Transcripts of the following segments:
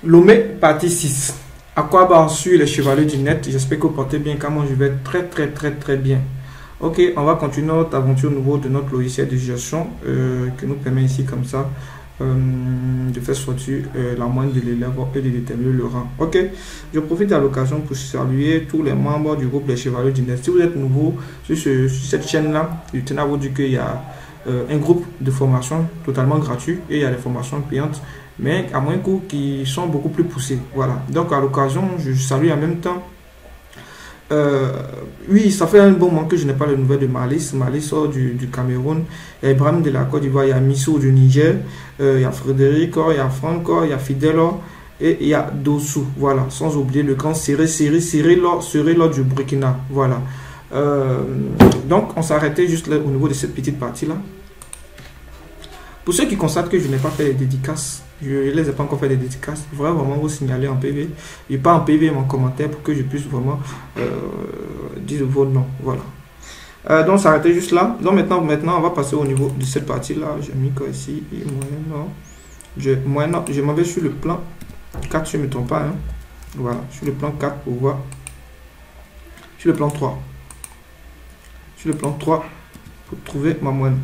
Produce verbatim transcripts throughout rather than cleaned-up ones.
Lomé, partie six. Aquabar sur les chevaliers du net. J'espère que vous portez bien, car moi je vais très très très très bien. Ok, on va continuer notre aventure au niveau de notre logiciel de gestion euh, qui nous permet ici comme ça euh, de faire sortir euh, la moyenne de l'élève et de déterminer le rang. Ok, je profite à l'occasion pour saluer tous les membres du groupe Les Chevaliers du net. Si vous êtes nouveau sur, ce, sur cette chaîne-là, je tenais à vous dire qu'il y a euh, un groupe de formation totalement gratuit et il y a des formations payantes, mais à moins coût qui sont beaucoup plus poussés. Voilà, donc à l'occasion, je salue en même temps. Euh, oui, ça fait un bon moment que je n'ai pas de nouvelles de Malice. Malice sort du, du Cameroun. Il y a Ibrahim de la Côte d'Ivoire, il y a Missou du Niger, euh, il y a Frédéric, il y a Franco, il y a Fidelo et il y a Dossou. Voilà, sans oublier le grand Séré, Séré, Séré, lors du Burkina. Voilà. Euh, donc, on s'arrêtait juste là, au niveau de cette petite partie-là. Pour ceux qui constatent que je n'ai pas fait les dédicaces, je ne les ai pas encore fait des dédicaces, je voudrais vraiment vous signaler en P V, et pas en P V, mais en commentaire, pour que je puisse vraiment euh, dire vos noms. Voilà. Euh, donc, s'arrêter juste là. Donc, maintenant, maintenant, on va passer au niveau de cette partie-là. J'ai mis quoi ici? Et moyen, je, moyen, je m'en vais sur le plan quatre, je ne me trompe pas. Hein. Voilà, sur le plan quatre pour voir. Sur le plan trois. Sur le plan trois, pour trouver ma moyenne.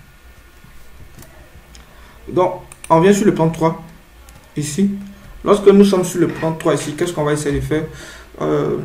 Donc, on vient sur le plan trois, ici. Lorsque nous sommes sur le plan trois, ici, qu'est-ce qu'on va essayer de faire? euh,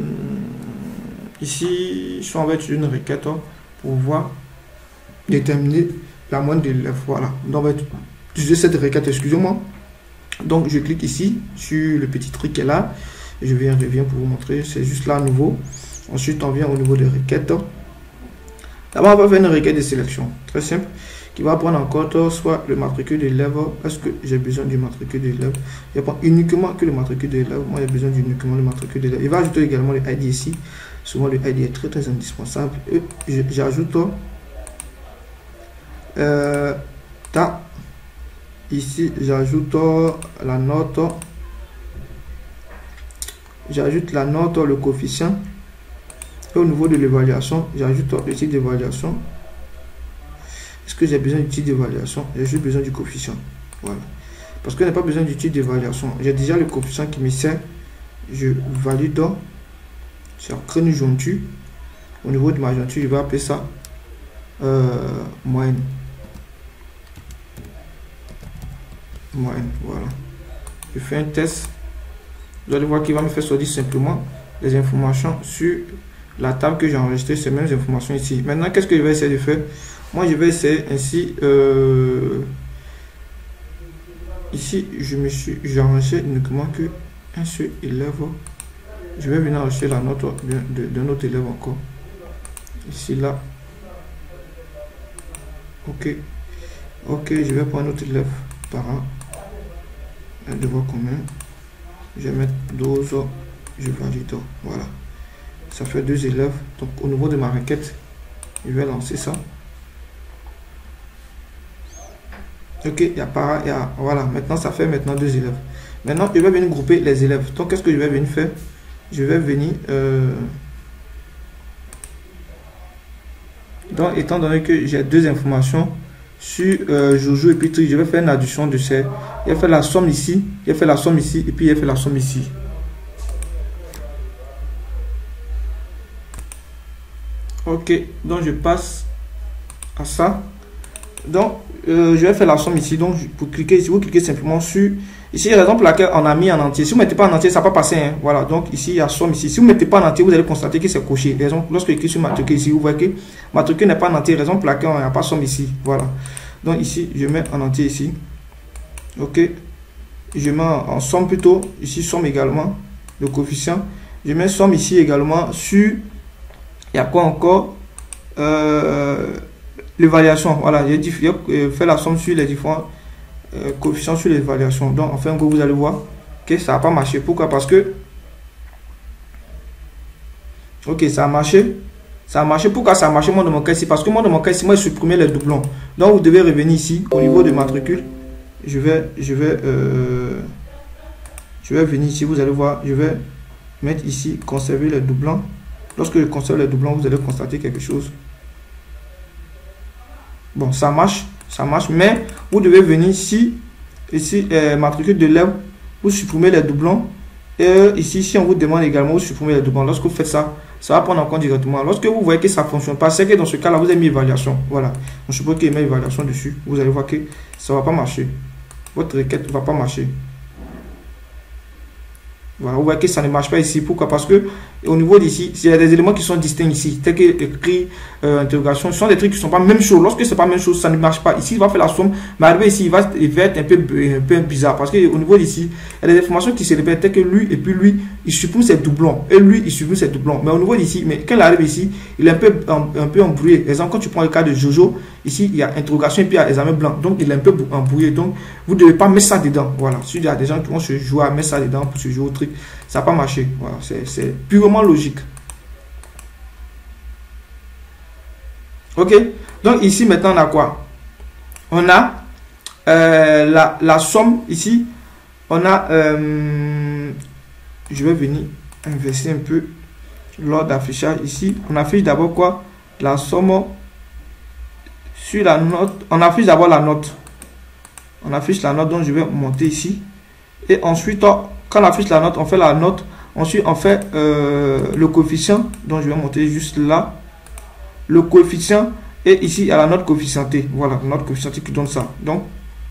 Ici, on va utiliser une requête pour pouvoir déterminer la moyenne de l'élève. Voilà. Donc, on va utiliser cette requête, excusez-moi. Donc, je clique ici, sur le petit truc qui est là. Je viens, je viens pour vous montrer. C'est juste là, à nouveau. Ensuite, on vient au niveau des requêtes. D'abord, on va faire une requête de sélection. Très simple. Qui va prendre en compte soit le matricule de l'élève. Est-ce que j'ai besoin du matricule de l'élève? Il prend uniquement que le matricule de l'élève. Moi, j'ai besoin uniquement le matricule de l'élève. Il va ajouter également le I D ici. Souvent, le I D est très très indispensable. J'ajoute euh, ta. Ici, j'ajoute la note. J'ajoute la note, le coefficient. Et au niveau de l'évaluation, j'ajoute le type d'évaluation. Est-ce que j'ai besoin du type d'évaluation? J'ai juste besoin du coefficient. Voilà. Parce que je n'ai pas besoin du type d'évaluation. J'ai déjà le coefficient qui me sert. Je valide. Sur crâne jointure. Au niveau de ma jointure, je vais appeler ça euh, moyenne. Moyenne. Voilà. Je fais un test. Vous allez voir qu'il va me faire sortir simplement les informations sur la table que j'ai enregistrée. Ces mêmes informations ici. Maintenant, qu'est-ce que je vais essayer de faire? Moi, je vais essayer ainsi. Euh, ici, je me suis, j'ai enregistré uniquement que un seul élève. Je vais venir enregistrer la note de, de, de notre élève encore. Ici, là. Ok. Ok, je vais prendre notre élève par an. Un devoir commun. Je vais mettre douze. Je valide. Voilà. Ça fait deux élèves. Donc, au niveau de ma requête, je vais lancer ça. Ok, il y a pas, il y a, voilà, maintenant ça fait maintenant deux élèves. Maintenant, je vais venir grouper les élèves. Donc, qu'est-ce que je vais venir faire? Je vais venir, euh, donc, étant donné que j'ai deux informations sur euh, Jojo et puis je vais faire une addition de ces. Il va faire la somme ici, il va faire la somme ici, et puis il va faire la somme ici. Ok, donc je passe à ça. Donc, euh, je vais faire la somme ici. Donc, pour cliquer ici, vous cliquez simplement sur. Ici, raison pour laquelle on a mis en entier. Si vous ne mettez pas en entier, ça ne va pas passer. Hein. Voilà. Donc, ici, il y a somme ici. Si vous ne mettez pas en entier, vous allez constater que c'est coché. Raison, lorsque je clique sur matricule ici, vous voyez que matricule n'est pas en entier. Raison pour laquelle on n'a pas somme ici. Voilà. Donc, ici, je mets en entier ici. Ok. Je mets en, en somme plutôt. Ici, somme également. Le coefficient. Je mets somme ici également sur. Il y a quoi encore? Euh. L'évaluation, voilà, j'ai fait la somme sur les différents euh, coefficients sur l'évaluation. Donc, enfin, vous allez voir que ça n'a pas marché. Pourquoi? Parce que, ok, ça a marché. Ça a marché. Pourquoi ça a marché, moi, de mon cas ici? Parce que moi, de mon cas ici, moi, je supprimais les doublons. Donc, vous devez revenir ici, au niveau de matricule. Je vais, je vais, euh, je vais venir ici, vous allez voir, je vais mettre ici, conserver les doublons. Lorsque je conserve les doublons, vous allez constater quelque chose. Bon, ça marche, ça marche, mais vous devez venir ici, ici, euh, matricule de l'élève, vous supprimez les doublons. Et ici, si on vous demande également, vous supprimez les doublons. Lorsque vous faites ça, ça va prendre en compte directement. Lorsque vous voyez que ça ne fonctionne pas, c'est que dans ce cas-là, vous avez mis évaluation. Voilà. On suppose qu'il y a une évaluation dessus. Vous allez voir que ça ne va pas marcher. Votre requête ne va pas marcher. Voilà, vous voyez que ça ne marche pas ici. Pourquoi? Parce que au niveau d'ici, il y a des éléments qui sont distincts ici, tels que écrit, euh, interrogation. Ce sont des trucs qui ne sont pas même chose. Lorsque c'est pas même chose, ça ne marche pas. Ici, il va faire la somme, mais arrivé ici, il va, il va être un peu, un peu bizarre. Parce qu'au niveau d'ici, il y a des informations qui se répètent, telles que lui, et puis lui, il supprime ses doublons. Et lui, il supprime ses doublons. Mais au niveau d'ici, mais quand il arrive ici, il est un peu, un, un peu embrouillé. Par exemple, quand tu prends le cas de Jojo, ici, il y a interrogation et puis il y a examen blanc. Donc, il est un peu embrouillé. Donc, vous ne devez pas mettre ça dedans. Voilà. Si il y a des gens qui vont se jouer à mettre ça dedans pour se jouer au truc, ça n'a pas marché. Voilà. C'est purement logique. Ok. Donc, ici, maintenant, on a quoi? On a euh, la, la somme ici. On a... Euh, je vais venir inverser un peu l'ordre d'affichage ici. On affiche d'abord quoi? La somme sur la note. On affiche d'abord la note. On affiche la note, donc je vais monter ici. Et ensuite, quand on affiche la note, on fait la note. Ensuite, on fait euh, le coefficient. Donc, je vais monter juste là. Le coefficient. Et ici, il y a la note coefficientée. Voilà, la note coefficientée qui donne ça. Donc,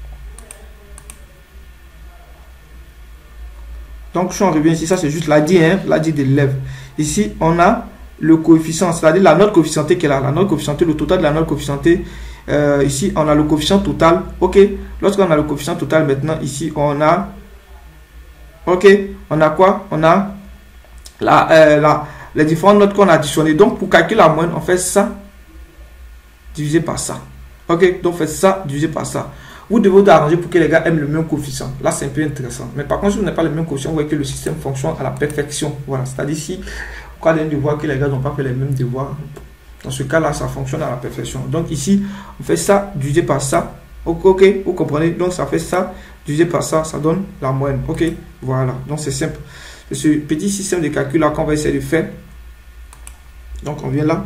donc si on revient ici, ça c'est juste l'A D I, hein, l'A D I de l'élève. Ici, on a le coefficient, c'est-à-dire la note coefficientée qui est là. La note coefficientée, le total de la note coefficientée. Euh, ici, on a le coefficient total. Ok. Lorsqu'on a le coefficient total, maintenant, ici, on a... Ok. On a quoi? On a la, euh, la, les différentes notes qu'on a additionnées. Donc, pour calculer la moyenne, on fait ça divisé par ça. Ok. Donc, faites ça divisé par ça. Vous devez vous arranger pour que les gars aiment le même coefficient. Là, c'est un peu intéressant. Mais par contre, si vous n'avez pas le même coefficient, vous voyez que le système fonctionne à la perfection. Voilà. C'est-à-dire si vous avez un devoir que les gars n'ont pas fait les mêmes devoirs, dans ce cas-là, ça fonctionne à la perfection. Donc ici, on fait ça divisé par ça. Ok, ok, vous comprenez? Donc ça fait ça divisé par ça, ça donne la moyenne. Ok, voilà. Donc c'est simple. C'est ce petit système de calcul là qu'on va essayer de faire. Donc on vient là.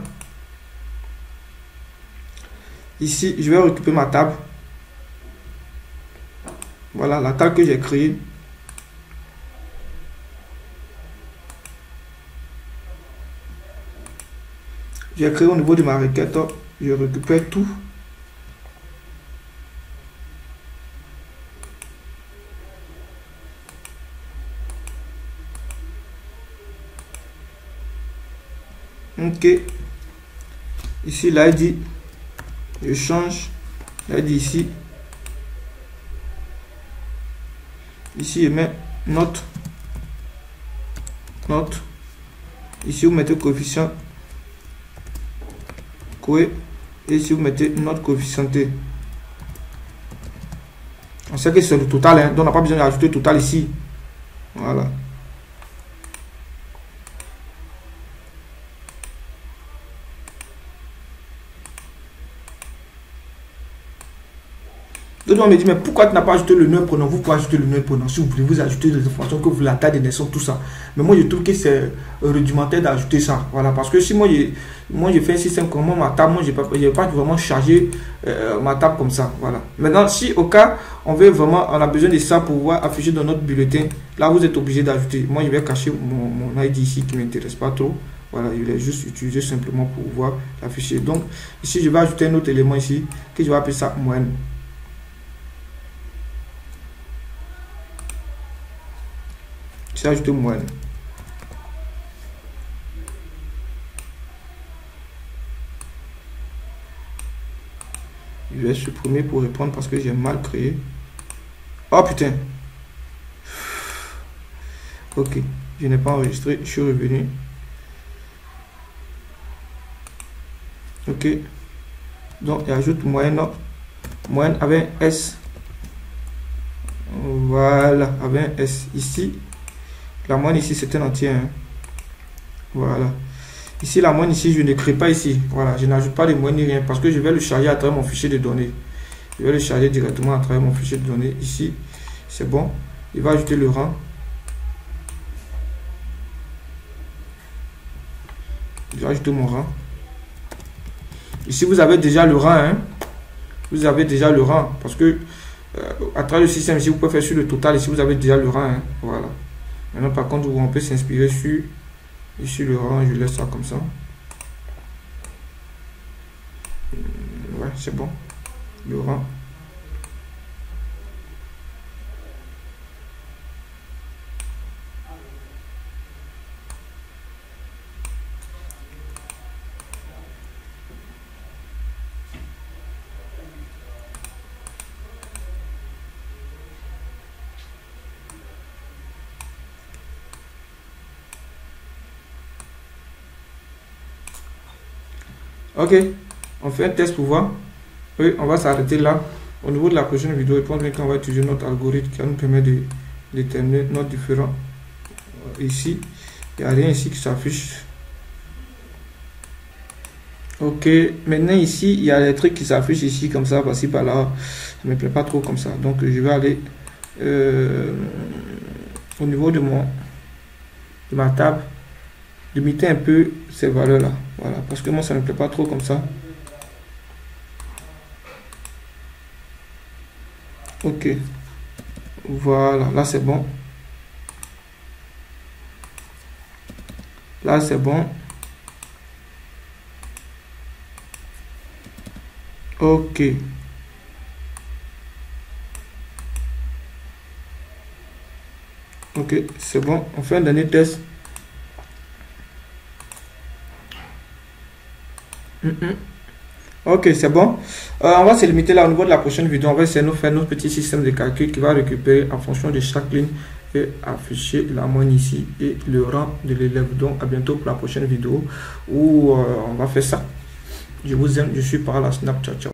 Ici, je vais récupérer ma table. Voilà la table que j'ai créée. J'ai créé au niveau de ma requête. Je récupère tout. Ok. Ici, là, il dit, je change. Là, il dit ici. Ici, je mets note. Note. Ici, vous mettez coefficient. Coé. Et ici, vous mettez note coefficientée. On sait que c'est le total, hein, donc on n'a pas besoin d'ajouter le total ici. Voilà. D'autres on me dit, mais pourquoi tu n'as pas ajouté le nom pronom? Vous pouvez ajouter le nom pronom si vous voulez, vous ajouter des informations que vous voulez, la date de naissance, tout ça. Mais moi, je trouve que c'est rudimentaire d'ajouter ça. Voilà, parce que si moi, je, moi, je fais un système comme moi, ma table, moi, je n'ai pas, pas vraiment chargé euh, ma table comme ça. Voilà. Maintenant, si au cas, on veut vraiment, on a besoin de ça pour pouvoir afficher dans notre bulletin, là, vous êtes obligé d'ajouter. Moi, je vais cacher mon, mon I D ici qui ne m'intéresse pas trop. Voilà, je l'ai juste utilisé simplement pour pouvoir l'afficher. Donc, ici, je vais ajouter un autre élément ici, que je vais appeler ça moyenne. C'est ajouter moyenne. Je vais supprimer pour répondre parce que j'ai mal créé. Oh putain. Ok, je n'ai pas enregistré, je suis revenu. Ok. Donc, j'ajoute moyenne. Moyenne avec un S. Voilà, avec un S ici. La moyenne ici, c'est un entier. Hein. Voilà. Ici, la moyenne ici, je n'écris pas ici. Voilà, je n'ajoute pas de moyenne ni rien parce que je vais le charger à travers mon fichier de données. Je vais le charger directement à travers mon fichier de données. Ici, c'est bon. Il va ajouter le rang. Je vais ajouter mon rang. Ici, vous avez déjà le rang. Hein. Vous avez déjà le rang parce que euh, à travers le système ici, vous pouvez faire sur le total, ici vous avez déjà le rang, hein, voilà. Maintenant par contre, on peut s'inspirer sur, sur le rang, je laisse ça comme ça. Ouais, c'est bon, le rang. Ok, on fait un test pour voir. Oui, on va s'arrêter là. Au niveau de la prochaine vidéo, je pense bien qu'on va utiliser notre algorithme qui va nous permettre de déterminer notre différent. Ici, il n'y a rien ici qui s'affiche. Ok, maintenant ici, il y a les trucs qui s'affichent ici comme ça, par-ci, par-là. Ça me plaît pas trop comme ça. Donc, je vais aller euh, au niveau de mon de ma table, limiter un peu ces valeurs-là. Voilà, parce que moi, ça ne me plaît pas trop comme ça. Ok, voilà, là c'est bon. Là c'est bon. Ok. Ok, c'est bon. On fait un dernier test. Mm -mm. Ok, c'est bon. Euh, on va se limiter là au niveau de la prochaine vidéo. On va essayer de nous faire notre petit système de calcul qui va récupérer en fonction de chaque ligne et afficher la moyenne ici et le rang de l'élève. Donc, à bientôt pour la prochaine vidéo où euh, on va faire ça. Je vous aime, je suis par la Snapchat. Ciao.